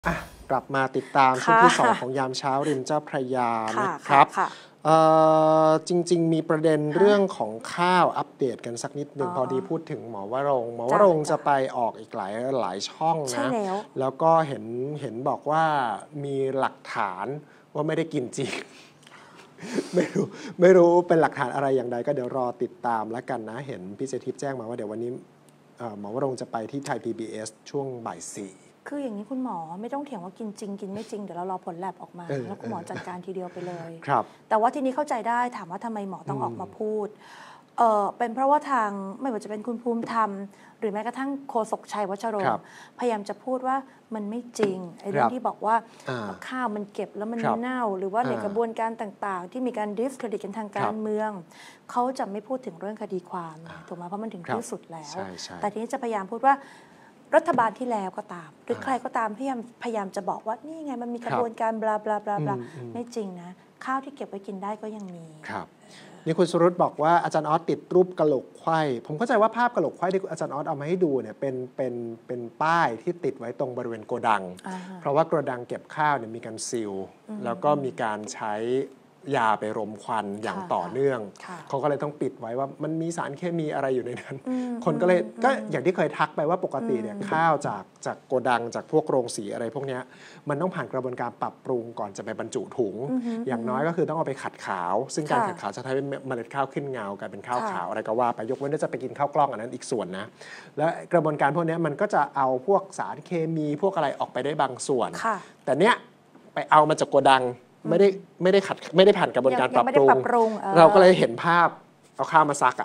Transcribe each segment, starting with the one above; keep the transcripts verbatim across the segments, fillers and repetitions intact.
อ่ะกลับมาติดตามช่วงที่สองของยามเช้าริมเจ้าพระยานะครับจริงๆมีประเด็นเรื่องของข้าวอัปเดตกันสักนิดหนึ่งพอดีพูดถึงหมอวรงค์หมอวรงค์จะไปออกอีกหลายหลายช่องนะแล้วก็เห็นเห็นบอกว่ามีหลักฐานว่าไม่ได้กินจริงไม่รู้ไม่รู้เป็นหลักฐานอะไรอย่างใดก็เดี๋ยวรอติดตามแล้วกันนะเห็นพี่เจทิพย์แจ้งมาว่าเดี๋ยววันนี้หมอวรงค์จะไปที่ไทย พี บี เอส ช่วงบ่ายสี่คืออย่างนี้คุณหมอไม่ต้องเถียงว่ากินจริงกินไม่จริงเดี๋ยวเรารอผลแลบออกมาแล้วคุณหมอจัดการทีเดียวไปเลยครับแต่ว่าทีนี้เข้าใจได้ถามว่าทำไมหมอต้องออกมาพูดเออเป็นเพราะว่าทางไม่ว่าจะเป็นคุณภูมิธรรมหรือแม้กระทั่งโฆษกชัยวัชรงค์พยายามจะพูดว่ามันไม่จริงไอ้เรื่องที่บอกว่าข้าวมันเก็บแล้วมันเน่าหรือว่าในกระบวนการต่างๆที่มีการดิสเครดิตกันทางการเมืองเขาจะไม่พูดถึงเรื่องคดีความถูกไหมเพราะมันถึงที่สุดแล้วแต่ทีนี้จะพยายามพูดว่ารัฐบาลที่แล้วก็ตามหรือใครก็ตามพยายามพยายามจะบอกว่านี่ไงมันมีกระบวนการบลาบลาบลาบลาไม่จริงนะข้าวที่เก็บไว้กินได้ก็ยังมีครับนี่คุณสุรุตบอกว่าอาจารย์ออสติดรูปกะโหลกไขว้ผมเข้าใจว่าภาพกะโหลกไขว้ที่อาจารย์ออสเอามาให้ดูเนี่ยเป็นเป็นเป็นป้ายที่ติดไว้ตรงบริเวณโกดังเพราะว่าโกดังเก็บข้าวเนี่ยมีการซีลแล้วก็มีการใช้ยาไปรมควันอย่างต่อเนื่องเขาก็เลยต้องปิดไว้ว่ามันมีสารเคมีอะไรอยู่ในนั้นคนก็เลยก็อย่างที่เคยทักไปว่าปกติเนี่ยข้าวจากจากโกดังจากพวกโรงสีอะไรพวกนี้มันต้องผ่านกระบวนการปรับปรุงก่อนจะไปบรรจุถุงอย่างน้อยก็คือต้องเอาไปขัดขาวซึ่งการขัดขาวจะทำให้เมล็ดข้าวขึ้นเงากลายเป็นข้าวขาวอะไรก็ว่าไปยกเว้นว่าจะไปกินข้าวกล้องอันนั้นอีกส่วนนะและกระบวนการพวกนี้มันก็จะเอาพวกสารเคมีพวกอะไรออกไปได้บางส่วนแต่เนี้ยไปเอามาจากโกดังไม่ได้ไม่ได้ขัดไม่ได้ผ่านกระบวนการปรับปรุงเราก็เลยเห็นภาพเอาข้าวมาซักอ่ะ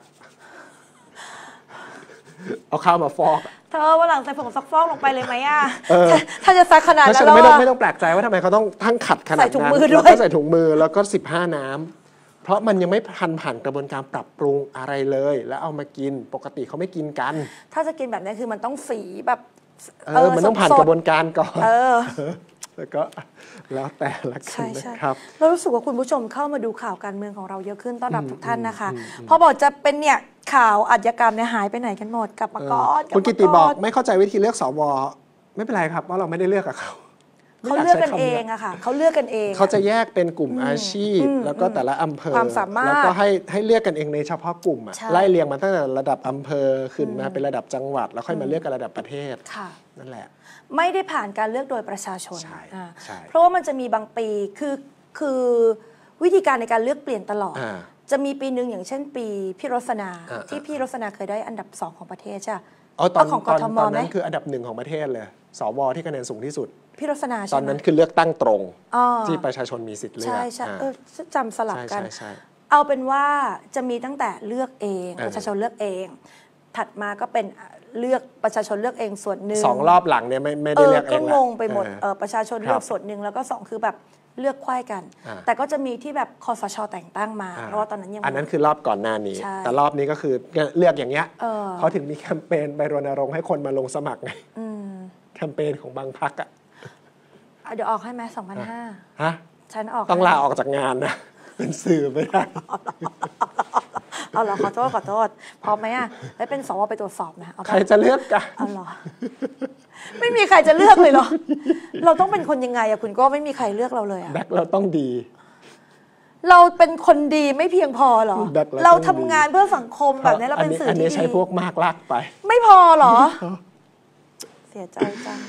เอาข้าวมาฟอกเธอวันหลังใส่ผงซักฟอกลงไปเลยไหมอ่ะถ้าจะซักขนาดนั้นไม่ต้องไม่ต้องแปลกใจว่าทำไมเขาต้องทั้งขัดขนาดนั้นแล้วก็ใส่ถุงมือแล้วก็สิบห้าน้ำเพราะมันยังไม่ผ่านผ่านกระบวนการปรับปรุงอะไรเลยแล้วเอามากินปกติเขาไม่กินกันถ้าจะกินแบบนี้คือมันต้องสีแบบเออมันต้องผ่านกระบวนการก่อนแล้วก็แล้วแต่ละกันนะครับเรารู้สึกว่าคุณผู้ชมเข้ามาดูข่าวการเมืองของเราเยอะขึ้นต้อนรับทุกท่านนะคะพอบอกจะเป็นเนี่ยข่าวอาชญากรรมเนี่ยหายไปไหนกันหมดกลับมาก่อนคุณกิติบอกไม่เข้าใจวิธีเลือกสวไม่เป็นไรครับเพราะเราไม่ได้เลือกกับเขาเขาเลือกกันเองอะค่ะเขาเลือกกันเองเขาจะแยกเป็นกลุ่มอาชีพแล้วก็แต่ละอำเภอความสามารถแล้วก็ให้ให้เลือกกันเองในเฉพาะกลุ่มอะไล่เรียงมาตั้งแต่ระดับอำเภอขึ้นมาเป็นระดับจังหวัดแล้วค่อยมาเลือกกันระดับประเทศนั่นแหละไม่ได้ผ่านการเลือกโดยประชาชนเพราะว่ามันจะมีบางปีคือคือวิธีการในการเลือกเปลี่ยนตลอดจะมีปีหนึ่งอย่างเช่นปีพี่รสนาที่พี่รสนาเคยได้อันดับสองของประเทศใช่อ๋อตอนตอนตอนนั้นคืออันดับหนึ่งของประเทศเลยสวที่คะแนนสูงที่สุดพี่รสนาตอนนั้นคือเลือกตั้งตรงที่ประชาชนมีสิทธิ์เลือกใช่ใช่จำสลับกันเอาเป็นว่าจะมีตั้งแต่เลือกเองประชาชนเลือกเองถัดมาก็เป็นเลือกประชาชนเลือกเองส่วนหนึ่งสองรอบหลังเนี่ยไม่ไม่ได้เลือกเองก็งงไปหมดประชาชนเลือกส่วนหนึ่งแล้วก็สองคือแบบเลือกไขว้กันแต่ก็จะมีที่แบบคสช.แต่งตั้งมาเพราะว่าตอนนั้นยังอันนั้นคือรอบก่อนหน้านี้แต่รอบนี้ก็คือเลือกอย่างเงี้ยเขาถึงมีแคมเปญไปรณรงค์ให้คนมาลงสมัครไงแคมเปญของบางพรรคอ่ะเดี๋ยวออกให้ไหมสองพันห้าฮะฉันออกต้องลาออกจากงานนะเป็นสื่อไม่ได้เอาเหรอขอโทษขอโทษพร้อมไหมอ่ะแล้วเป็นสวไปตรวจสอบนะใครจะเลือกกันเอาเหรอไม่มีใครจะเลือกเลยเหรอเราต้องเป็นคนยังไงอะคุณก็ไม่มีใครเลือกเราเลยอะแบ็คเราต้องดีเราเป็นคนดีไม่เพียงพอหรอเราทำงานเพื่อสังคมแบบนี้เราเป็นสื่อที่ดีอันนี้ใช้พวกมากลากไปไม่พอหรอเสียใจจัง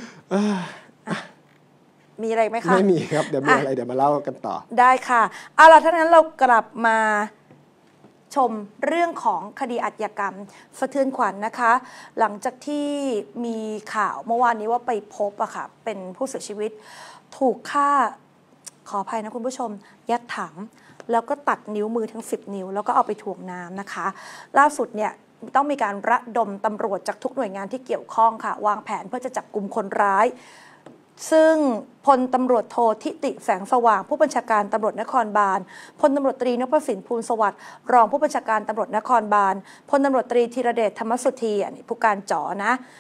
มีอะไรไหมคะไม่มีครับเดี๋ยวมีอะไรเดี๋ยวมาเล่ากันต่อได้ค่ะเอาล่ะถ้านั้นเรากลับมาชมเรื่องของคดีอาชญากรรมสะเทือนขวัญ นะคะ หลังจากที่มีข่าวเมื่อวานนี้ว่าไปพบอะค่ะเป็นผู้เสียชีวิตถูกฆ่าขออภัยนะคุณผู้ชมยัดถังแล้วก็ตัดนิ้วมือทั้งสิบนิ้วแล้วก็เอาไปถ่วงน้ำนะคะล่าสุดเนี่ยต้องมีการระดมตำรวจจากทุกหน่วยงานที่เกี่ยวข้องค่ะวางแผนเพื่อจะจับกุมคนร้ายซึ่งพลตำรวจโททิติแสงสว่างผู้บัญชาการตำรวจนครบาลพลตำรวจตรีนพสินภูลสวัสดิ์รองผู้บัญชาการตำรวจนครบาลพลตำรวจตรีธีรเดชธรรมสุธีอันนี้ผู้การจ๋อนะ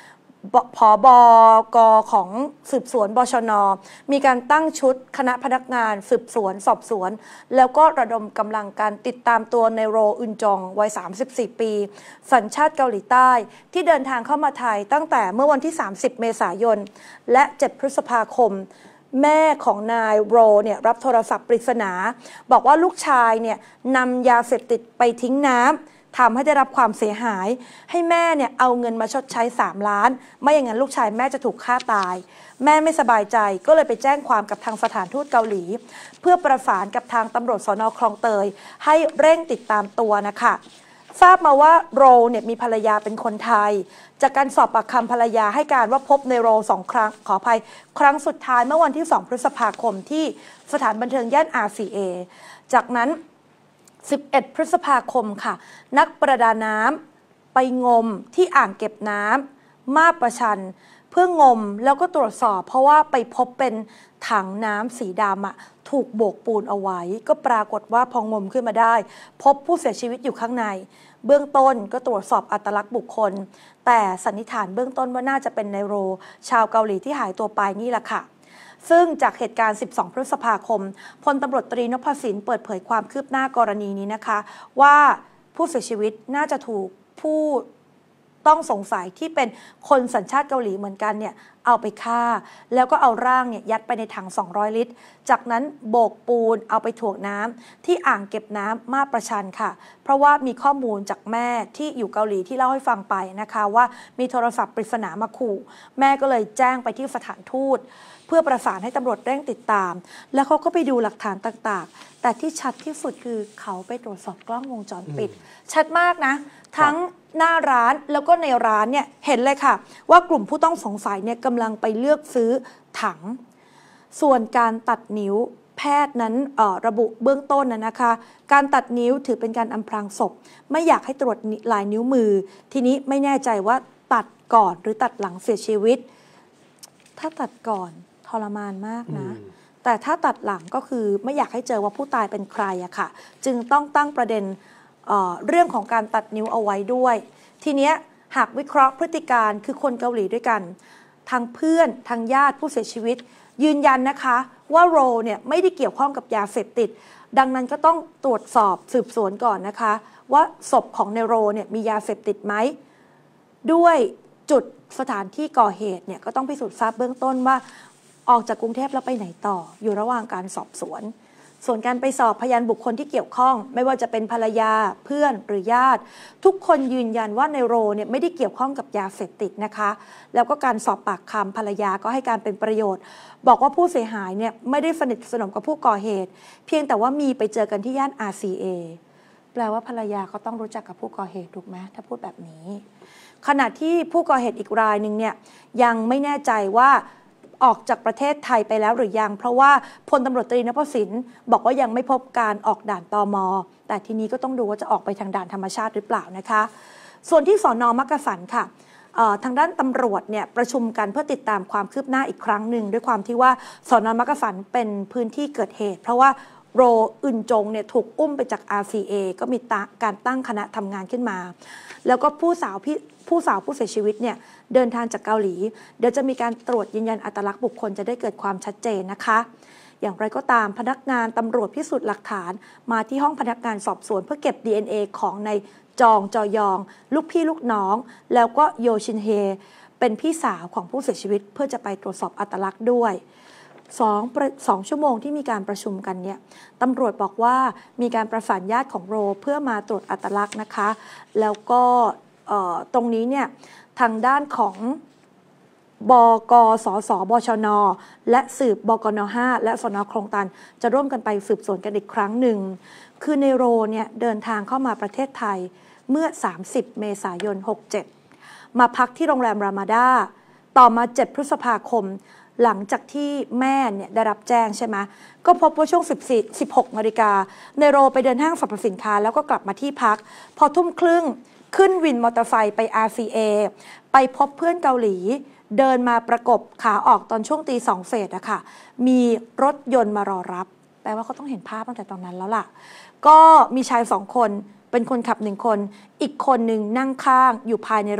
ผบกของสืบสวนบชน.มีการตั้งชุดคณะพนักงานสืบสวนสอบสวนแล้วก็ระดมกำลังการติดตามตัวในโรอึนจองวัยสามสิบสี่ปีสัญชาติเกาหลีใต้ที่เดินทางเข้ามาไทยตั้งแต่เมื่อวันที่สามสิบเมษายนและเจ็ดพฤษภาคมแม่ของนายโรเนี่ยรับโทรศัพท์ปริศนาบอกว่าลูกชายเนี่ยนำยาเสพติดไปทิ้งน้ำทำให้ได้รับความเสียหายให้แม่เนี่ยเอาเงินมาชดใช้สามล้านไม่อย่างนั้นลูกชายแม่จะถูกฆ่าตายแม่ไม่สบายใจก็เลยไปแจ้งความกับทางสถานทูตเกาหลีเพื่อประสานกับทางตำรวจสน.คลองเตยให้เร่งติดตามตัวนะคะทราบมาว่าโรเนี่ยมีภรรยาเป็นคนไทยจากการสอบปากคำภรรยาให้การว่าพบในโรสองครั้งขออภัยครั้งสุดท้ายเมื่อวันที่สองพฤษภาคมที่สถานบันเทิงย่าน อาร์ ซี เอ จากนั้นสิบเอ็ดพฤษภาคมค่ะนักประดาน้ำไปงมที่อ่างเก็บน้ำมาบประชันเพื่องมแล้วก็ตรวจสอบเพราะว่าไปพบเป็นถังน้ำสีดำอะถูกโบกปูนเอาไว้ก็ปรากฏว่าพองมขึ้นมาได้พบผู้เสียชีวิตอยู่ข้างในเบื้องต้นก็ตรวจสอบอัตลักษณ์บุคคลแต่สันนิษฐานเบื้องต้นว่าน่าจะเป็นในโรชาวเกาหลีที่หายตัวไปนี่แหละค่ะซึ่งจากเหตุการณ์สิบสองพฤษภาคมพลตำรวจตรีนพสินเปิดเผยความคืบหน้ากรณีนี้นะคะว่าผู้เสียชีวิตน่าจะถูกผู้ต้องสงสัยที่เป็นคนสัญชาติเกาหลีเหมือนกันเนี่ยเอาไปฆ่าแล้วก็เอาร่างเนี่ยยัดไปในถังสองร้อยลิตรจากนั้นโบกปูนเอาไปถ่วงน้ำที่อ่างเก็บน้ำมาบประชันค่ะเพราะว่ามีข้อมูลจากแม่ที่อยู่เกาหลีที่เล่าให้ฟังไปนะคะว่ามีโทรศัพท์ปริศนามาขู่แม่ก็เลยแจ้งไปที่สถานทูตเพื่อประสานให้ตำรวจเร่งติดตามแล้วเขาก็ไปดูหลักฐานต่างๆแต่ที่ชัดที่สุดคือเขาไปตรวจสอบกล้องวงจรปิดชัดมากนะทั้งหน้าร้านแล้วก็ในร้านเนี่ยเห็นเลยค่ะว่ากลุ่มผู้ต้องสงสัยเนี่ยกำลังไปเลือกซื้อถังส่วนการตัดนิ้วแพทย์นั้นระบุเบื้องต้นนะนะคะการตัดนิ้วถือเป็นการอำพรางศพไม่อยากให้ตรวจลายนิ้วมือทีนี้ไม่แน่ใจว่าตัดก่อนหรือตัดหลังเสียชีวิตถ้าตัดก่อนทรมานมากนะแต่ถ้าตัดหลังก็คือไม่อยากให้เจอว่าผู้ตายเป็นใครอะค่ะจึงต้องตั้งประเด็น เอ่อ เรื่องของการตัดนิ้วเอาไว้ด้วยทีเนี้ยหากวิเคราะห์พฤติการคือคนเกาหลีด้วยกันทางเพื่อนทางญาติผู้เสียชีวิตยืนยันนะคะว่าโรเนี่ยไม่ได้เกี่ยวข้องกับยาเสพติดดังนั้นก็ต้องตรวจสอบสืบสวนก่อนนะคะว่าศพของในโรเนี่ยมียาเสพติดไหมด้วยจุดสถานที่ก่อเหตุเนี่ยก็ต้องพิสูจน์ทราบเบื้องต้นว่าออกจากกรุงเทพแล้วไปไหนต่ออยู่ระหว่างการสอบสวนส่วนการไปสอบพยานบุคคลที่เกี่ยวข้องไม่ว่าจะเป็นภรรยาเพื่อนหรือญาติทุกคนยืนยันว่าในโรเนี่ยไม่ได้เกี่ยวข้องกับยาเสพติดนะคะแล้วก็การสอบปากคำภรรยาก็ให้การเป็นประโยชน์บอกว่าผู้เสียหายเนี่ยไม่ได้สนิทสนมกับผู้ก่อเหตุเพียงแต่ว่ามีไปเจอกันที่ย่าน อาร์ ซี เอ แปลว่าภรรยาก็ต้องรู้จักกับผู้ก่อเหตุถูกไหมถ้าพูดแบบนี้ขณะที่ผู้ก่อเหตุอีกรายหนึ่งเนี่ยยังไม่แน่ใจว่าออกจากประเทศไทยไปแล้วหรือยังเพราะว่าพลตำรวจตรีนพสินบอกว่ายังไม่พบการออกด่านตม.แต่ทีนี้ก็ต้องดูว่าจะออกไปทางด่านธรรมชาติหรือเปล่านะคะส่วนที่สน.มักกะสันค่ะทางด้านตำรวจเนี่ยประชุมกันเพื่อติดตามความคืบหน้าอีกครั้งหนึ่งด้วยความที่ว่าสน.มักกะสันเป็นพื้นที่เกิดเหตุเพราะว่าโรอึนจงเนี่ยถูกอุ้มไปจาก อาร์ ซี เอ ก็มีการตั้งคณะทำงานขึ้นมาแล้วก็ผู้สาวพี่ผู้สาวผู้เสียชีวิตเนี่ยเดินทางจากเกาหลีเดี๋ยวจะมีการตรวจยืนยันอัตลักษณ์บุคคลจะได้เกิดความชัดเจนนะคะอย่างไรก็ตามพนักงานตำรวจพิสูจน์หลักฐานมาที่ห้องพนักงานสอบสวนเพื่อเก็บ ดี เอ็น เอ ของในจองจอยองลูกพี่ลูกน้องแล้วก็โยชินเฮเป็นพี่สาวของผู้เสียชีวิตเพื่อจะไปตรวจสอบอัตลักษณ์ด้วยสองสองชั่วโมงที่มีการประชุมกันเนี่ยตำรวจบอกว่ามีการประสานญาติของโรเพื่อมาตรวจอัตลักษณ์นะคะแล้วก็ตรงนี้เนี่ยทางด้านของบก.สสบชน.และสืบบกน.ห้าและสน.คลองตันจะร่วมกันไปสืบสวนกันอีกครั้งหนึ่งคือในโรเนี่ยเดินทางเข้ามาประเทศไทยเมื่อสามสิบเมษายนหกเจ็ดมาพักที่โรงแรมรามาดาต่อมาเจ็ดพฤษภาคมหลังจากที่แม่เนี่ยได้รับแจ้งใช่ไหมก็พบว่าช่วงสิบสี่ สิบหกนาฬิกาในโรไปเดินห้างสรรพสินค้าแล้วก็กลับมาที่พักพอทุ่มครึ่งขึ้นวินมอเตอร์ไซค์ไป อาร์ ซี เอ ไปพบเพื่อนเกาหลีเดินมาประกบขาออกตอนช่วงตีสองเศษอะค่ะมีรถยนต์มารอรับแปลว่าเขาต้องเห็นภาพตั้งแต่ตอนนั้นแล้วล่ะก็มีชายสองคนเป็นคนขับหนึ่งคนอีกคนหนึ่งนั่งข้างอยู่ภายในรถ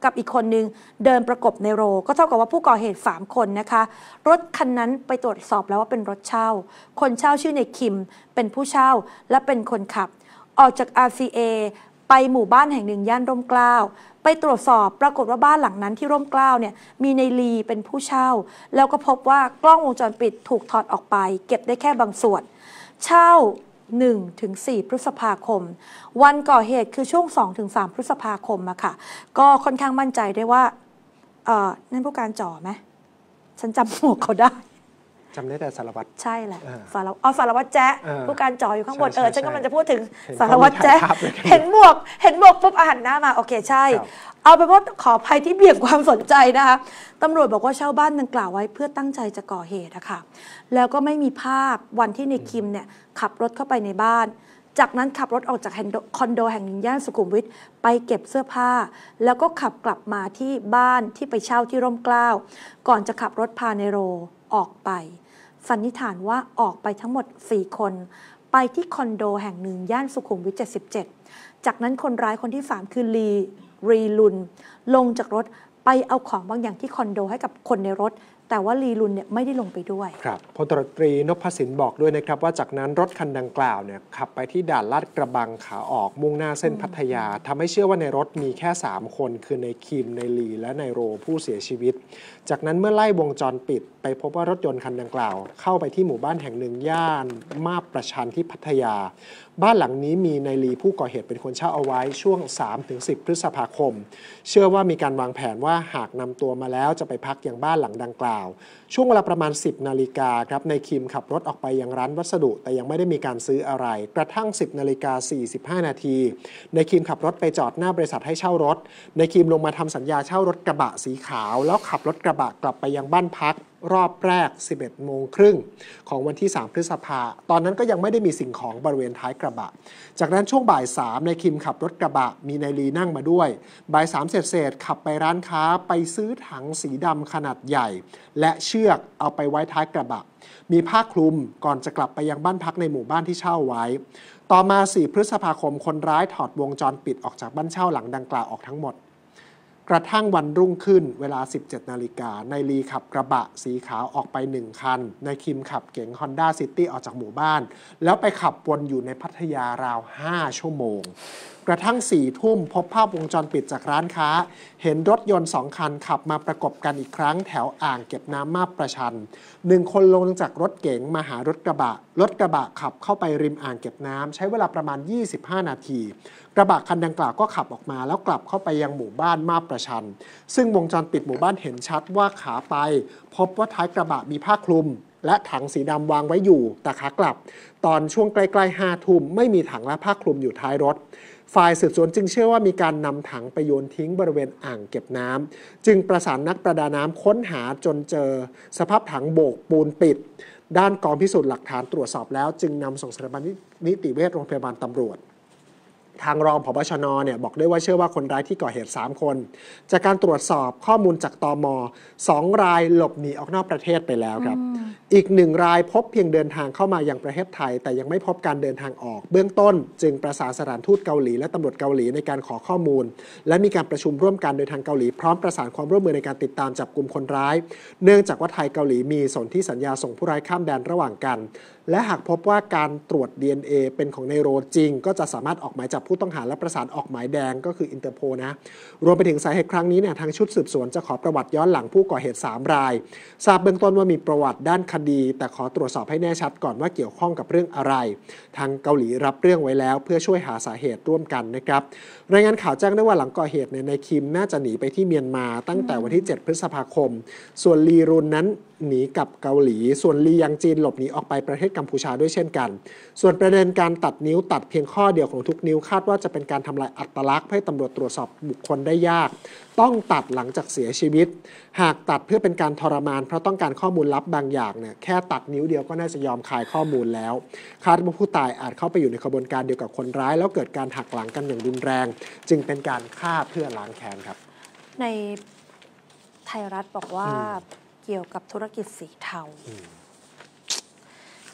กับอีกคนนึงเดินประกบในโรก็เท่ากับว่าผู้ก่อเหตุสามคนนะคะรถคันนั้นไปตรวจสอบแล้วว่าเป็นรถเช่าคนเช่าชื่อในคิมเป็นผู้เช่าและเป็นคนขับออกจาก อาร์ ซี เอ ไปหมู่บ้านแห่งหนึ่งย่านร่มเกล้าไปตรวจสอบปรากฏว่าบ้านหลังนั้นที่ร่มเกล้าเนี่ยมีในลีเป็นผู้เช่าแล้วก็พบว่ากล้องวงจรปิดถูกถอดออกไปเก็บได้แค่บางส่วนเช่า หนึ่งถึงสี่ พฤษภาคมวันก่อเหตุคือช่วง สองถึงสาม พฤษภาคมอะค่ะก็ค่อนข้างมั่นใจได้ว่าเอ่อนั่นผู้การจ่อไหมฉันจำหมวกเขาได้จำได้แต่สารวัตรใช่แหละสารเอาสารวัตรแจ๊ผู้การจ่ออยู่ข้างบนเออฉันกำลังจะพูดถึงสารวัตรแจ๊เห็นหมวกเห็นหมวกปุ๊บอาหันหน้ามาโอเคใช่เอาไปว่าขออภัยที่เบี่ยงความสนใจนะคะตำรวจบอกว่าเช่าบ้านดังกล่าวไว้เพื่อตั้งใจจะก่อเหตุนะคะแล้วก็ไม่มีภาพวันที่ในคิมเนี่ยขับรถเข้าไปในบ้านจากนั้นขับรถออกจากคอนโดแห่งหนึ่งย่านสุขุมวิทไปเก็บเสื้อผ้าแล้วก็ขับกลับมาที่บ้านที่ไปเช่าที่ร่มเกล้าก่อนจะขับรถพาเนโรออกไปสันนิษฐานว่าออกไปทั้งหมดสี่คนไปที่คอนโดแห่งหนึ่งย่านสุขุมวิทเจ็ดสิบเจ็ดจากนั้นคนร้ายคนที่สามคือลีรีลุนลงจากรถไปเอาของบางอย่างที่คอนโดให้กับคนในรถแต่ว่าลีลุนเนี่ยไม่ได้ลงไปด้วยครับพลตรีตรีนพสินบอกด้วยนะครับว่าจากนั้นรถคันดังกล่าวเนี่ยขับไปที่ด่านลาดกระบังขาออกมุ่งหน้าเส้นพัทยาทำให้เชื่อว่าในรถมีแค่สามคนคือในคิมในลีและในโรผู้เสียชีวิตจากนั้นเมื่อไล่วงจรปิดไปพบว่ารถยนต์คันดังกล่าวเข้าไปที่หมู่บ้านแห่งหนึ่งย่านมาบประชันที่พัทยาบ้านหลังนี้มีนายลีผู้ก่อเหตุเป็นคนเช่าเอาไว้ช่วง สามถึงสิบ พฤษภาคมเชื่อว่ามีการวางแผนว่าหากนำตัวมาแล้วจะไปพักยังบ้านหลังดังกล่าวช่วงเวลาประมาณ สิบ นาฬิกาครับนายคิมขับรถออกไปยังร้านวัสดุแต่ยังไม่ได้มีการซื้ออะไรกระทั่ง สิบ นาฬิกา สี่สิบห้า นาทีนายคิมขับรถไปจอดหน้าบริษัทให้เช่ารถนายคิมลงมาทำสัญญาเช่ารถกระบะสีขาวแล้วขับรถกระบะกลับไปยังบ้านพักรอบแรก สิบเอ็ดโมงครึ่งของวันที่ สาม พฤษภาคมตอนนั้นก็ยังไม่ได้มีสิ่งของบริเวณท้ายกระบะจากนั้นช่วงบ่ายสามนายคิมขับรถกระบะมีนายลีนั่งมาด้วยบ่ายสามเศษๆขับไปร้านค้าไปซื้อถังสีดำขนาดใหญ่และเชือกเอาไปไว้ท้ายกระบะมีผ้าคลุมก่อนจะกลับไปยังบ้านพักในหมู่บ้านที่เช่าไว้ต่อมา สี่ พฤษภาคมคนร้ายถอดวงจรปิดออกจากบ้านเช่าหลังดังกล่าวออกทั้งหมดกระทั่งวันรุ่งขึ้นเวลา สิบเจ็ด นาฬิกานายลีขับกระบะสีขาวออกไปหนึ่งคันนายคิมขับเก๋ง Honda City ออกจากหมู่บ้านแล้วไปขับวนอยู่ในพัทยาราวห้าชั่วโมงกระทั่งสี่ทุ่มพบภาพวงจรปิดจากร้านค้าเห็นรถยนต์สองคันขับมาประกบกันอีกครั้งแถวอ่างเก็บน้ำมาบประชันหนึ่งคนลงจากรถเก๋งมาหารถกระบะรถกระบะขับเข้าไปริมอ่างเก็บน้ำใช้เวลาประมาณยี่สิบห้านาทีกระบะคันดังกล่าวก็ขับออกมาแล้วกลับเข้าไปยังหมู่บ้านมาบประชันซึ่งวงจรปิดหมู่บ้านเห็นชัดว่าขาไปพบว่าท้ายกระบะมีผ้าคลุมและถังสีดำวางไว้อยู่แต่ขากลับตอนช่วงใกล้ๆห้าทุ่มไม่มีถังและผ้าคลุมอยู่ท้ายรถฝ่ายสืบสวนจึงเชื่อว่ามีการนำถังไปโยนทิ้งบริเวณอ่างเก็บน้ำจึงประสานนักประดาน้ำค้นหาจนเจอสภาพถังโบกปูนปิดด้านกองพิสูจน์หลักฐานตรวจสอบแล้วจึงนำส่งสถาบันนิติเวชโรงพยาบาลตำรวจทางรองผบชน.เนี่ยบอกได้ว่าเชื่อว่าคนร้ายที่ก่อเหตุสามคนจากการตรวจสอบข้อมูลจากตม.สองรายหลบหนีออกนอกประเทศไปแล้วครับอีกหนึ่งรายพบเพียงเดินทางเข้ามายังประเทศไทยแต่ยังไม่พบการเดินทางออกเบื้องต้นจึงประสานสถานทูตเกาหลีและตำรวจเกาหลีในการขอข้อมูลและมีการประชุมร่วมกันโดยทางเกาหลีพร้อมประสานความร่วมมือในการติดตามจับกุมคนร้ายเนื่องจากว่าไทยเกาหลีมีสนธิสัญญาส่งผู้ร้ายข้ามแดนระหว่างกันและหากพบว่าการตรวจ ดี เอ็น เอ เป็นของในโรจริงก็จะสามารถออกหมายจับผู้ต้องหาและประสานออกหมายแดงก็คืออินเตอร์โพลนะรวมไปถึงสาเหตุครั้งนี้เนี่ยทางชุดสืบสวนจะขอประวัติย้อนหลังผู้ก่อเหตุสามรายทราบเบื้องต้นว่ามีประวัติด้านคดีแต่ขอตรวจสอบให้แน่ชัดก่อนว่าเกี่ยวข้องกับเรื่องอะไรทางเกาหลีรับเรื่องไว้แล้วเพื่อช่วยหาสาเหตุร่วมกันนะครับรายงานข่าวแจ้งได้ว่าหลังก่อเหตุในคิมน่าจะหนีไปที่เมียนมาตั้งแต่วันที่เจ็ดพฤษภาคมส่วนลีรุนนั้นหนีกลับเกาหลีส่วนลียังจีนหลบหนีออกไปประเทศกัมพูชาด้วยเช่นกันส่วนประเด็นการตัดนิ้วตัดเพียงข้อเดียวของทุกนิ้วคาดว่าจะเป็นการทำลายอัตลักษณ์ให้ตำรวจตรวจสอบบุคคลได้ยากต้องตัดหลังจากเสียชีวิตหากตัดเพื่อเป็นการทรมานเพราะต้องการข้อมูลลับบางอย่างเนี่ยแค่ตัดนิ้วเดียวก็น่าจะยอมคายข้อมูลแล้วคาดว่าผู้ตายอาจเข้าไปอยู่ในกระบวนการเดียวกับคนร้ายแล้วเกิดการหักหลังกันอย่างรุนแรงจึงเป็นการฆ่าเพื่อล้างแค้นครับในไทยรัฐบอกว่าเกี่ยวกับธุรกิจสีเทา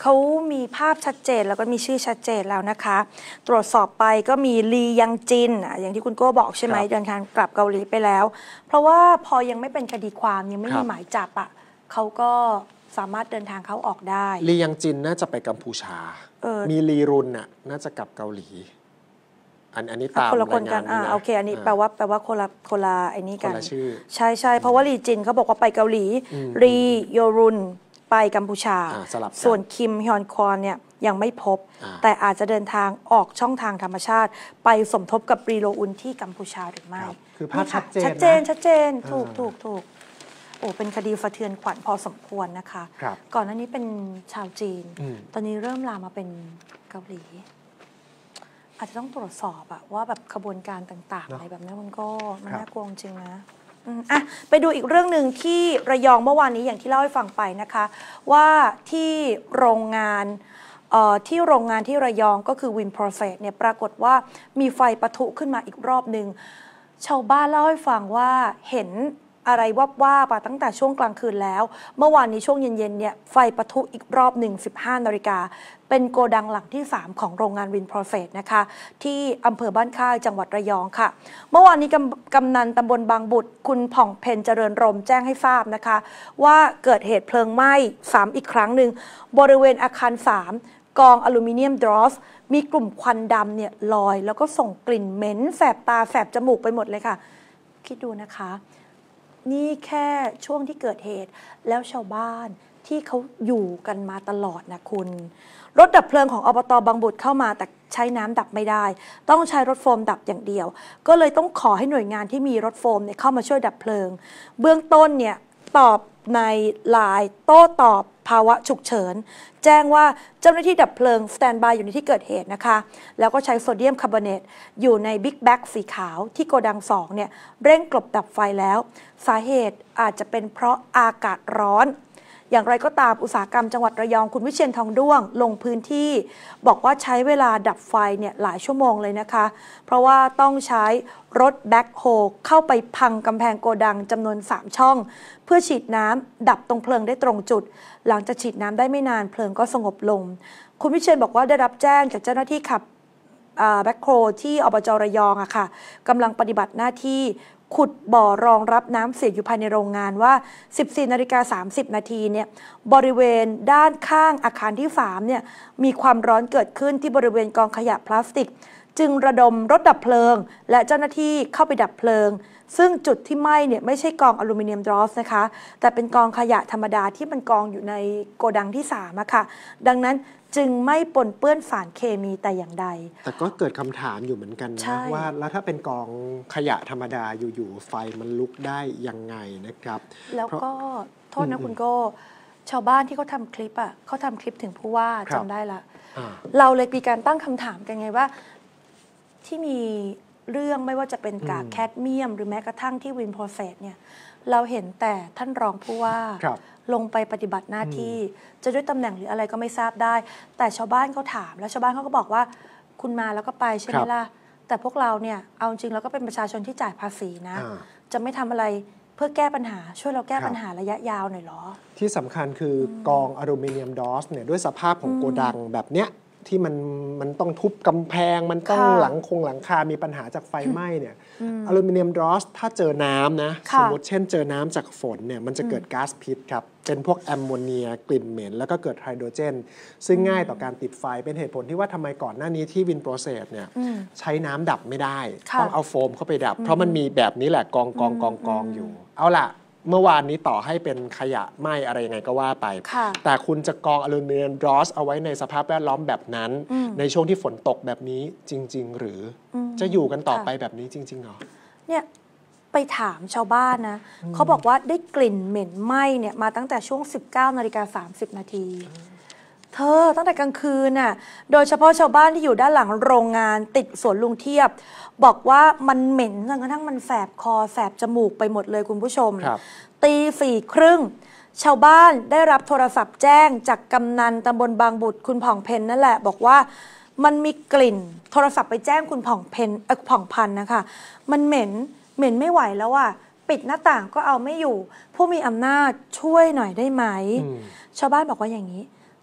เขามีภาพชัดเจนแล้วก็มีชื่อชัดเจนแล้วนะคะตรวจสอบไปก็มีลียังจินอย่างที่คุณโก้บอกใช่ไหมเดินทางกลับเกาหลีไปแล้วเพราะว่าพอยังไม่เป็นคดีความยังไม่มีหมายจับอ่ะเขาก็สามารถเดินทางเข้าออกได้ลียังจินน่าจะไปกัมพูชามีลีรุนน่ะน่าจะกลับเกาหลีอันอันนี้ตามคนละคนกันอ่าโอเคอันนี้แปลว่าแปลว่าคนละคนละไอ้นี่กันใช่ใช่เพราะว่าลีจินเขาบอกว่าไปเกาหลีรีโยรุนไปกัมพูชาส่วนคิมฮยอนควอนเนี่ยยังไม่พบแต่อาจจะเดินทางออกช่องทางธรรมชาติไปสมทบกับรีโรอุนที่กัมพูชาหรือไม่คือภาพชัดเจนชัดเจนชัดเจนถูกถูกถูกโอ้เป็นคดีสะเทือนขวัญพอสมควรนะคะก่อนหน้านี้เป็นชาวจีนตอนนี้เริ่มลามมาเป็นเกาหลีอาจจะต้องตรวจสอบอะว่าแบบขบวนการต่างๆอะไรแบบนี้มันก็มันน่ากลัวจริงนะอ่ะไปดูอีกเรื่องหนึ่งที่ระยองเมื่อวานนี้อย่างที่เล่าให้ฟังไปนะคะว่าที่โรงงานที่โรงงานที่ระยองก็คือวินโปรเซสเนี่ยปรากฏว่ามีไฟปะทุขึ้นมาอีกรอบหนึ่งชาวบ้านเล่าให้ฟังว่าเห็นอะไรวับว่าปะตั้งแต่ช่วงกลางคืนแล้วเมื่อวานนี้ช่วงเย็นๆเนี่ยไฟปะทุอีกรอบหนึ่ง สิบห้านาฬิกาเป็นโกดังหลังที่สามของโรงงานวินโปรเซสนะคะที่อำเภอบ้านค่ายจังหวัดระยองค่ะเมื่อวานนี้กำกำนันตำบลบางบุตรคุณผ่องเพ็ญเจริญรมแจ้งให้ทราบนะคะว่าเกิดเหตุเพลิงไหม้ซ้ำอีกครั้งหนึ่งบริเวณอาคารสามกองอลูมิเนียมดรอสมีกลุ่มควันดำเนี่ยลอยแล้วก็ส่งกลิ่นเหม็นแสบตาแสบจมูกไปหมดเลยค่ะคิดดูนะคะนี่แค่ช่วงที่เกิดเหตุแล้วชาวบ้านที่เขาอยู่กันมาตลอดนะคุณรถดับเพลิงของอบต.บางบุตรเข้ามาแต่ใช้น้ำดับไม่ได้ต้องใช้รถโฟมดับอย่างเดียวก็เลยต้องขอให้หน่วยงานที่มีรถโฟมเนี่ยเข้ามาช่วยดับเพลิงเบื้องต้นเนี่ยตอบในไลน์โต้ตอบภาวะฉุกเฉินแจ้งว่าเจ้าหน้าที่ดับเพลิงสแตนบายอยู่ในที่เกิดเหตุนะคะแล้วก็ใช้โซเดียมคาร์บอเนตอยู่ในบิ๊กแบ็กสีขาวที่โกดังสองเนี่ยเร่งกลบดับไฟแล้วสาเหตุอาจจะเป็นเพราะอากาศร้อนอย่างไรก็ตามอุตสาหกรรมจังหวัดระยองคุณวิเชียรทองด้วงลงพื้นที่บอกว่าใช้เวลาดับไฟเนี่ยหลายชั่วโมงเลยนะคะเพราะว่าต้องใช้รถแบ็คโฮเข้าไปพังกำแพงโกดังจำนวนสามช่องเพื่อฉีดน้ำดับตรงเพลิงได้ตรงจุดหลังจากฉีดน้ำได้ไม่นานเพลิงก็สงบลงคุณวิเชียรบอกว่าได้รับแจ้งจากเจ้าหน้าที่ขับแบ็คโฮที่อบจ.ระยองอะค่ะกำลังปฏิบัติหน้าที่ขุดบ่อรองรับน้ำเสียอยู่ภายในโรงงานว่า สิบสี่นาฬิกาสามสิบนาทีเนี่ยบริเวณด้านข้างอาคารที่สามเนี่ยมีความร้อนเกิดขึ้นที่บริเวณกองขยะพลาสติกจึงระดมรถดับเพลิงและเจ้าหน้าที่เข้าไปดับเพลิงซึ่งจุดที่ไหม้เนี่ยไม่ใช่กองอลูมิเนียมดรอสนะคะแต่เป็นกองขยะธรรมดาที่มันกองอยู่ในโกดังที่สามอะค่ะดังนั้นจึงไม่ปนเปื้อนสารเคมีแต่อย่างใดแต่ก็เกิดคำถามอยู่เหมือนกันนะว่าแล้วถ้าเป็นกองขยะธรรมดาอยู่ๆไฟมันลุกได้ยังไงนะครับแล้วก็โทษนะคุณโก้ชาวบ้านที่เขาทำคลิปอ่ะเขาทำคลิปถึงผู้ว่าจำได้ละเราเลยมีการตั้งคำถามกันไงว่าที่มีเรื่องไม่ว่าจะเป็นกากแคดเมียมหรือแม้กระทั่งที่วินโปรเซสเนี่ยเราเห็นแต่ท่านรองผู้ว่าลงไปปฏิบัติหน้าที่จะด้วยตำแหน่งหรืออะไรก็ไม่ทราบได้แต่ชาวบ้านเขาถามแล้วชาวบ้านเขาก็บอกว่าคุณมาแล้วก็ไปใช่ไหมล่ะแต่พวกเราเนี่ยเอาจริงแล้วก็เป็นประชาชนที่จ่ายภาษีนะจะไม่ทำอะไรเพื่อแก้ปัญหาช่วยเราแก้ปัญหาระยะยาวหน่อยหรอที่สำคัญคือกองอลูมิเนียมดอสเนี่ยด้วยสภาพของโกดังแบบเนี้ยที่มันมันต้องทุบกำแพงมันต้องหลังคงหลังคามีปัญหาจากไฟไหม้เนี่ยอลูมิเนียมดรอสถ้าเจอน้ำนะสมมติเช่นเจอน้ำจากฝนเนี่ยมันจะเกิดก๊าซพิษครับเป็นพวกแอมโมเนียกลิ่นเหม็นแล้วก็เกิดไฮโดรเจนซึ่งง่ายต่อการติดไฟเป็นเหตุผลที่ว่าทำไมก่อนหน้านี้ที่วินโปรเซสเนี่ยใช้น้ำดับไม่ได้ต้องเอาโฟมเข้าไปดับเพราะมันมีแบบนี้แหละกองกองกองกองอยู่เอาล่ะเมื่อวานนี้ต่อให้เป็นขยะไหม้อะไรยังไงก็ว่าไปแต่คุณจะกองอลูมิเนียมดรอสเอาไว้ในสภาพแวดล้อมแบบนั้นในช่วงที่ฝนตกแบบนี้จริงๆหรือจะอยู่กันต่อไปแบบนี้จริงๆเหรอเนี่ยไปถามชาวบ้านนะเขาบอกว่าได้กลิ่นเหม็นไหม้เนี่ยมาตั้งแต่ช่วง สิบเก้านาฬิกาสามสิบนาทีเธอตั้งแต่กลางคืนน่ะโดยเฉพาะชาวบ้านที่อยู่ด้านหลังโรงงานติดสวนลุงเทียบบอกว่ามันเหม็นจนกระทั่งมันแสบคอแสบจมูกไปหมดเลยคุณผู้ชมตีสี่ครึ่งชาวบ้านได้รับโทรศัพท์แจ้งจากกำนันตำบลบางบุตรคุณผ่องเพ็ญนั่นแหละบอกว่ามันมีกลิ่นโทรศัพท์ไปแจ้งคุณผ่องเพ็ญเอ่อผ่องพันธ์นะคะมันเหม็นเหม็นไม่ไหวแล้วอ่ะปิดหน้าต่างก็เอาไม่อยู่ผู้มีอำนาจช่วยหน่อยได้ไหมชาวบ้านบอกว่าอย่างนี้ต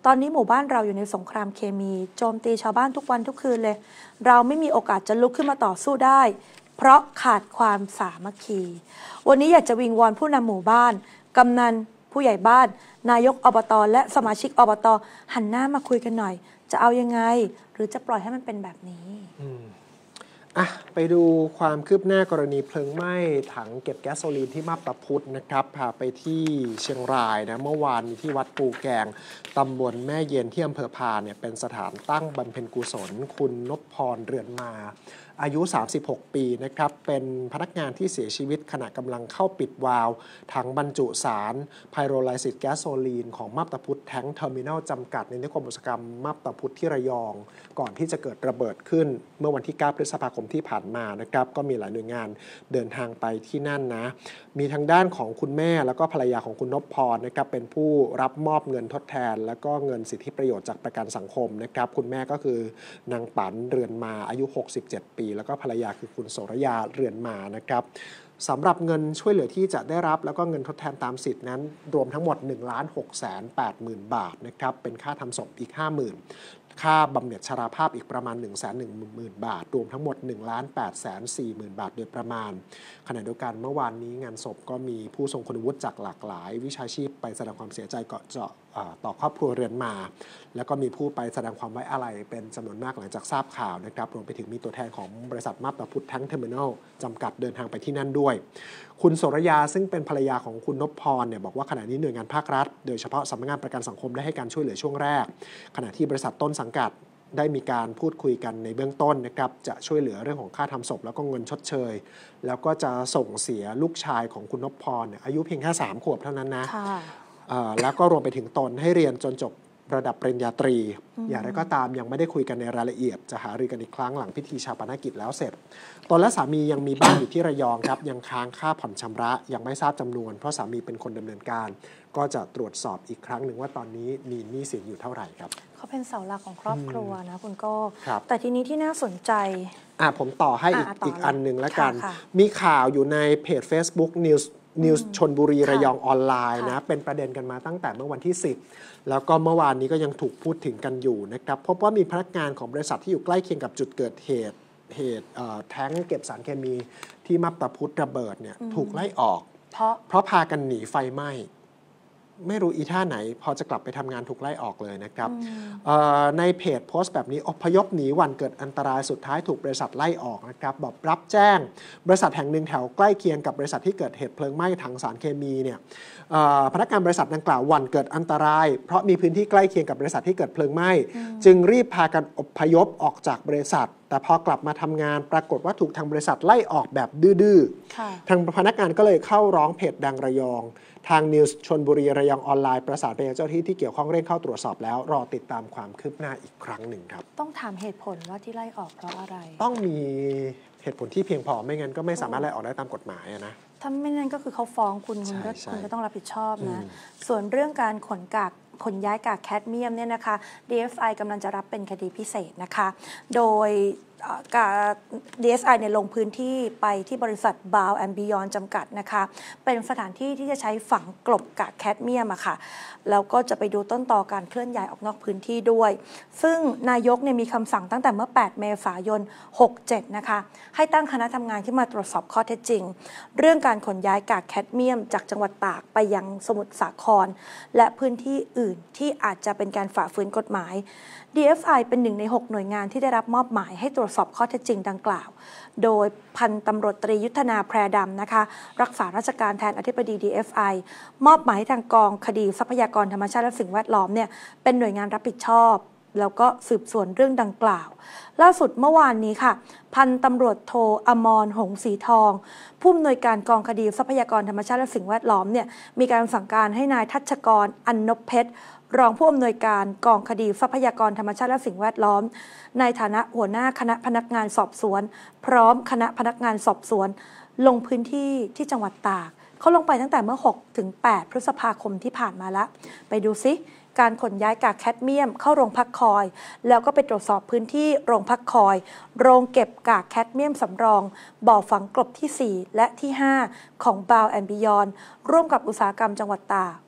ตอนนี้หมู่บ้านเราอยู่ในสงครามเคมีโจมตีชาวบ้านทุกวันทุกคืนเลยเราไม่มีโอกาสจะลุกขึ้นมาต่อสู้ได้เพราะขาดความสามัคคีวันนี้อยากจะวิงวอนผู้นำหมู่บ้านกำนันผู้ใหญ่บ้านนายกอบตและสมาชิกอบตหันหน้ามาคุยกันหน่อยจะเอายังไงหรือจะปล่อยให้มันเป็นแบบนี้อ่ะไปดูความคืบหน้ากรณีเพลิงไหม้ถังเก็บแก๊สโซลีนที่มาบตาพุธนะครับพาไปที่เชียงรายนะเมื่อวานมีที่วัดปูแกงตำบลแม่เย็นที่อำเภอพานเนี่ยเป็นสถานตั้งบำเพ็ญกุศลคุณนพพรเรือนมาอายุสามสิบหกปีนะครับเป็นพนักงานที่เสียชีวิตขณะกำลังเข้าปิดวาล์วถังบรรจุสารไพโรไลซิสแก๊สโซลีนของมาบตาพุธแทงเทอร์มินอลจำกัดในนิคมอุตสาหกรรมมาบตาพุธที่ระยองก่อนที่จะเกิดระเบิดขึ้นเมื่อวันที่เก้าพฤษภาคมที่ผ่านมานะครับก็มีหลายหน่วยงานเดินทางไปที่นั่นนะมีทางด้านของคุณแม่แล้วก็ภรรยาของคุณนพพรนะครับเป็นผู้รับมอบเงินทดแทนแล้วก็เงินสิทธิประโยชน์จากประกันสังคมนะครับคุณแม่ก็คือนางปันเรือนมาอายุหกสิบเจ็ดปีแล้วก็ภรรยาคือคุณโสรยาเรือนมานะครับสำหรับเงินช่วยเหลือที่จะได้รับแล้วก็เงินทดแทนตามสิทธินั้นรวมทั้งหมด หนึ่งล้านหกแสนแปดหมื่น บาทนะครับเป็นค่าทำศพอีก ห้าหมื่น ค่าบำเหน็จชราภาพอีกประมาณ หนึ่งแสนหนึ่งหมื่น บาทรวมทั้งหมด หนึ่งล้านแปดแสนสี่หมื่น บาทโดยประมาณขณะเดียวกันเมื่อวานนี้งานศพก็มีผู้ทรงคุณวุฒิจากหลากหลายวิชาชีพไปแสดงความเสียใจก่อนเจาะต่อครอบครัวเรือนมาแล้วก็มีผู้ไปแสดงความไว้อาลัยเป็นจำนวนมากหลังจากทราบข่าวนะครับรวมไปถึงมีตัวแทนของบริษัทมาบตาพุธแทงเทอร์มินอลจำกัดเดินทางไปที่นั่นด้วยคุณโสรยาซึ่งเป็นภรรยาของคุณนพพรเนี่ยบอกว่าขณะนี้หน่วยงานภาครัฐโดยเฉพาะสำนักงานประกันสังคมได้ให้การช่วยเหลือช่วงแรกขณะที่บริษัทต้นสังกัดได้มีการพูดคุยกันในเบื้องต้นนะครับจะช่วยเหลือเรื่องของค่าทำศพแล้วก็เงินชดเชยแล้วก็จะส่งเสียลูกชายของคุณนพพรอายุเพียงแค่สามขวบเท่านั้นนะแล้วก็รวมไปถึงตนให้เรียนจนจบระดับปริญญาตรีอย่างไรก็ตามยังไม่ได้คุยกันในรายละเอียดจะหารือกันอีกครั้งหลังพิธีชาปนกิจแล้วเสร็จตนและสามียังมีบ้านอยู่ที่ระยองครับยังค้างค่าผ่อนชำระยังไม่ทราบจำนวนเพราะสามีเป็นคนดำเนินการก็จะตรวจสอบอีกครั้งหนึ่งว่าตอนนี้มีหนี้สินอยู่เท่าไหร่ครับเขาเป็นเสาหลักของครอบครัวนะคุณก็แต่ทีนี้ที่น่าสนใจอ่ะผมต่อให้อีกอีกอันหนึ่งแล้วกันมีข่าวอยู่ในเพจ Facebook News News ชลบุรีระยองออนไลน์นะเป็นประเด็นกันมาตั้งแต่เมื่อวันที่สิบแล้วก็เมื่อวานนี้ก็ยังถูกพูดถึงกันอยู่นะครับพบว่ามีพนักงานของบริษัทที่อยู่ใกล้เคียงกับจุดเกิดเหตุเหตุแท้งเก็บสารเคมีที่มาบตาพุธระเบิดเนี่ยถูกไล่ออกเพราะเพราะพากันหนีไฟไหม้ไม่รู้อีท่าไหนพอจะกลับไปทำงานถูกไล่ออกเลยนะครับในเพจโพสต์แบบนี้อพยพหนีวันเกิดอันตรายสุดท้ายถูกบริษัทไล่ออกนะครับบอกรับแจ้งบริษัทแห่งหนึ่งแถวใกล้เคียงกับบริษัทที่เกิดเหตุเพลิงไหม้ถังสารเคมีเนี่ยพนักงานบริษัทดังกล่าววันเกิดอันตรายเพราะมีพื้นที่ใกล้เคียงกับบริษัทที่เกิดเพลิงไหม้จึงรีบพากันอพยพออกจากบริษัทแต่พอกลับมาทำงานปรากฏว่าถูกทางบริษัทไล่ออกแบบดื้อๆทางพนักงานก็เลยเข้าร้องเพจดังระยองทางนิวส์ชลบุรีระยองออนไลน์ประสานไปยังเจ้าหน้าที่ที่เกี่ยวข้องเร่งเข้าตรวจสอบแล้วรอติดตามความคืบหน้าอีกครั้งหนึ่งครับต้องถามเหตุผลว่าที่ไล่ออกเพราะอะไรต้องมีเหตุผลที่เพียงพอไม่งั้นก็ไม่สามารถไล่ออกได้ตามกฎหมายนะถ้าไม่งั้นก็คือเขาฟ้องคุณคุณก็คุณก็ต้องรับผิดชอบนะส่วนเรื่องการขนกากขนย้ายกากแคดเมียมเนี่ยนะคะ ดี เอฟ ไอ กำลังจะรับเป็นคดีพิเศษนะคะโดย ดี เอส ไอ เนี่ยลงพื้นที่ไปที่บริษัท Bow and Beyond จำกัดนะคะเป็นสถานที่ที่จะใช้ฝังกลบกากแคดเมียมอะค่ะแล้วก็จะไปดูต้นตอการเคลื่อนย้ายออกนอกพื้นที่ด้วยซึ่งนายกเนี่ยมีคำสั่งตั้งแต่เมื่อแปดเมษายนหกเจ็ดนะคะให้ตั้งคณะทำงานขึ้นมาตรวจสอบข้อเท็จจริงเรื่องการขนย้ายกากแคดเมียมจากจังหวัดตากไปยังสมุทรสาครและพื้นที่อื่นที่อาจจะเป็นการฝ่าฝืนกฎหมาย ดี เอฟ ไอ เป็นหนึ่งในหกหน่วยงานที่ได้รับมอบหมายให้ตรวจสอบข้อเท็จจริงดังกล่าวโดยพันตำรวจตรียุทธนาแพรดำนะคะรักษาราชการแทนอธิบดี ดี เอฟ ไอ มอบหมายให้ทางกองคดีทรัพยากรธรรมชาติและสิ่งแวดล้อมเนี่ยเป็นหน่วยงานรับผิดชอบแล้วก็สืบสวนเรื่องดังกล่าวล่าสุดเมื่อวานนี้ค่ะพันตำรวจโทอมรหงส์สีทองผู้อำนวยการกองคดีทรัพยากรธรรมชาติและสิ่งแวดล้อมเนี่ยมีการสั่งการให้นายทัชกรอันนพเพชรรองผู้อำนวยการกองคดีทรัพยากรธรรมชาติและสิ่งแวดล้อมในฐานะหัวหน้าคณะพนักงานสอบสวนพร้อมคณะพนักงานสอบสวนลงพื้นที่ที่จังหวัดตากเขาลงไปตั้งแต่เมื่อหกถึงแปดพฤษภาคมที่ผ่านมาแล้วไปดูซิการขนย้ายกากแคดเมียมเข้าโรงพักคอยแล้วก็ไปตรวจสอบพื้นที่โรงพักคอยโรงเก็บกากแคดเมียมสำรองบ่อฝังกลบที่สี่และที่ห้าของ Bow and Beyond ร่วมกับอุตสาหกรรมจังหวัดตาก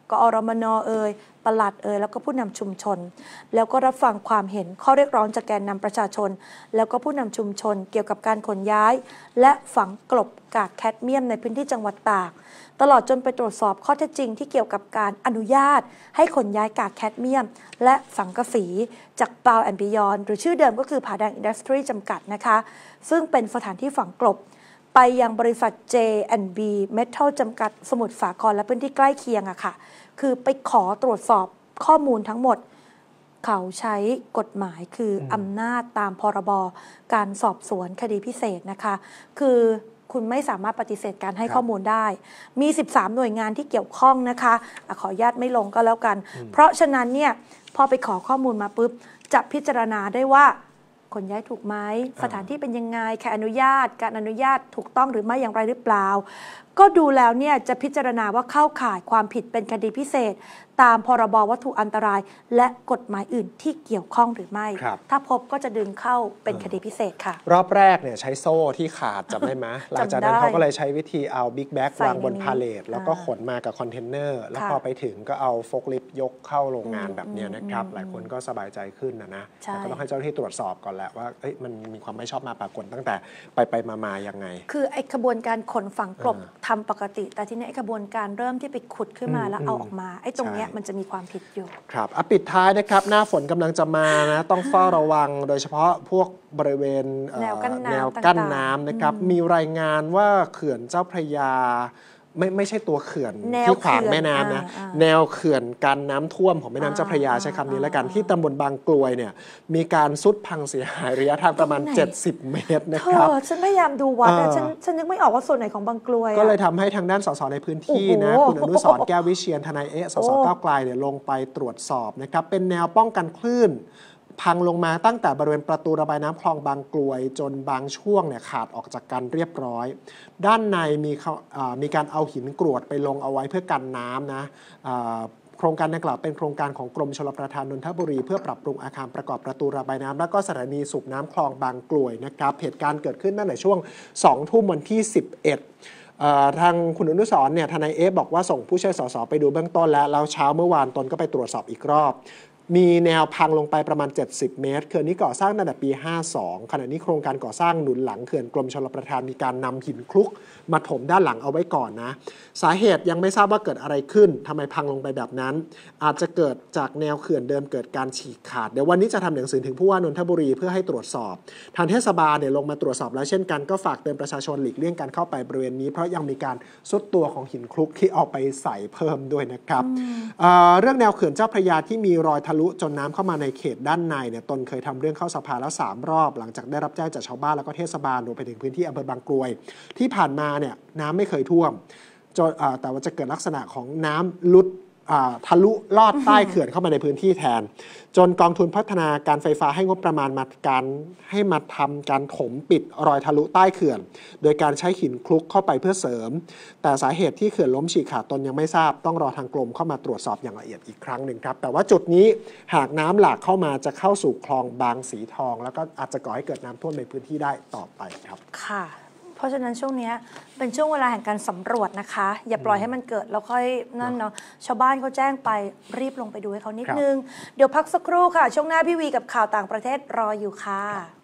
กอรมนเอ่ยปลัดเอ่ยแล้วก็ผู้นำชุมชนแล้วก็รับฟังความเห็นข้อเรียกร้องจากแกนนำประชาชนแล้วก็ผู้นำชุมชนเกี่ยวกับการขนย้ายและฝังกลบกากแคดเมียมในพื้นที่จังหวัดตากตลอดจนไปตรวจสอบข้อเท็จจริงที่เกี่ยวกับการอนุญาตให้ขนย้ายกากแคดเมียมและสังกะสีจากปาวแอนด์บิยอนหรือชื่อเดิมก็คือผาแดงอินดัสทรีจำกัดนะคะซึ่งเป็นสถานที่ฝังกลบไปยังบริษัท เจ แอนด์ บี Metal จำกัดสมุทรสาครและพื้นที่ใกล้เคียงอะค่ะคือไปขอตรวจสอบข้อมูลทั้งหมดเขาใช้กฎหมายคืออำนาจตามพรบการสอบสวนคดีพิเศษนะคะคือคุณไม่สามารถปฏิเสธการให้ข้อมูลได้มีสิบสามหน่วยงานที่เกี่ยวข้องนะคะอะขออนุญาตไม่ลงก็แล้วกันเพราะฉะนั้นเนี่ยพอไปขอข้อมูลมาปุ๊บจะพิจารณาได้ว่าขนย้ายถูกไหมสถานที่เป็นยังไงใครอนุญาตการอนุญาตถูกต้องหรือไม่อย่างไรหรือเปล่าก็ดูแล้วเนี่ยจะพิจารณาว่าเข้าข่ายความผิดเป็นคดีพิเศษตามพรบวัตถุอันตรายและกฎหมายอื่นที่เกี่ยวข้องหรือไม่ถ้าพบก็จะดึงเข้าเป็นคดีพิเศษค่ะรอบแรกเนี่ยใช้โซ่ที่ขาดจำได้ไหม หลังจากนั้นเขาก็เลยใช้วิธีเอาบิ๊กแบ็กวางบนพาเลทแล้วก็ขนมากับคอนเทนเนอร์แล้วพอไปถึงก็เอาโฟล์คลิฟต์ยกเข้าโรงงานแบบนี้นะครับหลายคนก็สบายใจขึ้นนะนะแต่ก็ต้องให้เจ้าหน้าที่ตรวจสอบก่อนแหละว่าเอ้ยมันมีความไม่ชอบมาปรากฏตั้งแต่ไปไปมาๆยังไงคือไอ้ขบวนการขนฝังกลบทำปกติแต่ทีนี้ไอ้ขบวนการเริ่มที่ไปขุดขึ้นมาแล้วเอาออกมาไอ้ตรงเนี้ยมันจะมีความผิดอยู่ครับอ่ะปิดท้ายนะครับหน้าฝนกำลังจะมานะต้องเฝ้าระวังโดยเฉพาะพวกบริเวณแนวกั้นน้ำแนวกั้นน้ำนะครับมีรายงานว่าเขื่อนเจ้าพระยาไม่ไม่ใช่ตัวเขื่อนที่ขวางแม่น้ำนะแนวเขื่อนกันน้ำท่วมของแม่น้ำเจ้าพระยาใช้คำนี้แล้วกันที่ตำบลบางกลวยเนี่ยมีการซุดพังเสียหายระยะทางประมาณเจ็ดสิบเมตรนะครับฉันพยายามดูวัดแต่ฉันฉันนึกไม่ออกว่าส่วนไหนของบางกลวยก็เลยทำให้ทางด้านสสในพื้นที่นะคุณอนุสรณ์แก้ววิเชียรทนายเอ๊ะสสก้าวไกลเนี่ยลงไปตรวจสอบนะครับเป็นแนวป้องกันคลื่นพังลงมาตั้งแต่บริเวณประตูระบายน้ำคลองบางกลวยจนบางช่วงเนี่ยขาดออกจากกันเรียบร้อยด้านในมีมีการเอาหินกรวดไปลงเอาไว้เพื่อกันน้ำนะโครงการดังกล่าวเป็นโครงการของกรมชลประทานนนทบุรีเพื่อปรับปรุงอาคารประกอบประตูระบายน้ำและก็สถานีสูบน้ำคลองบางกลวยนะครับเหตุการณ์เกิดขึ้นตั้งแต่ช่วงสองทุ่มวันที่สิบเอ็ดทางคุณอนุสรณ์เนี่ยทนายเอฟบอกว่าส่งผู้ช่วยสสไปดูเบื้องต้นแล้วแล้วเช้าเมื่อวานตนก็ไปตรวจสอบอีกรอบมีแนวพังลงไปประมาณเจ็ดสิบเมตรเขื่อนนี้ก่อสร้างตั้งแต่ปีห้าสองขณะนี้โครงการก่อสร้างหนุนหลังเขื่อนกรมชลประทานมีการนำหินคลุกมาถมด้านหลังเอาไว้ก่อนนะสาเหตุยังไม่ทราบว่าเกิดอะไรขึ้นทำไมพังลงไปแบบนั้นอาจจะเกิดจากแนวเขื่อนเดิมเกิดการฉีกขาดเดี๋ยววันนี้จะทำหนังสือถึงผู้ว่านนทบุรีเพื่อให้ตรวจสอบทางเทศบาลเนี่ยลงมาตรวจสอบแล้วเช่นกันก็ฝากเตือนประชาชนหลีกเลี่ยงการเข้าไปบริเวณนี้เพราะยังมีการซุดตัวของหินคลุกที่เอาไปใส่เพิ่มด้วยนะครับ เอ่อ เรื่องแนวเขื่อนเจ้าพระยาที่มีรอยทะลุจนน้ำเข้ามาในเขตด้านในเนี่ยตนเคยทำเรื่องเข้าสภาแล้วสามรอบหลังจากได้รับแจ้งจากชาวบ้านแล้วก็เทศบาลรวมไปถึงพื้นที่อำเภอบางกรวยที่ผ่านมาเนี่ยน้ำไม่เคยท่วมแต่ว่าจะเกิดลักษณะของน้ำลุดทะลุลอดใต้เขื่อนเข้ามาในพื้นที่แทนจนกองทุนพัฒนาการไฟฟ้าให้งบประมาณมาการให้มาทำการถมปิดรอยทะลุใต้เขื่อนโดยการใช้หินคลุกเข้าไปเพื่อเสริมแต่สาเหตุที่เขื่อนล้มฉีกขาดตนยังไม่ทราบต้องรอทางกรมเข้ามาตรวจสอบอย่างละเอียดอีกครั้งหนึ่งครับแต่ว่าจุดนี้หากน้ำหลากเข้ามาจะเข้าสู่คลองบางสีทองแล้วก็อาจจะก่อให้เกิดน้ำท่วมในพื้นที่ได้ต่อไปครับค่ะเพราะฉะนั้นช่วงนี้เป็นช่วงเวลาแห่งการสำรวจนะคะอย่าปล่อยให้มันเกิดแล้วค่อยนั่นเนาะชาวบ้านเขาแจ้งไปรีบลงไปดูให้เขานิดนึงเดี๋ยวพักสักครู่ค่ะช่วงหน้าพี่วีกับข่าวต่างประเทศรออยู่ค่ะ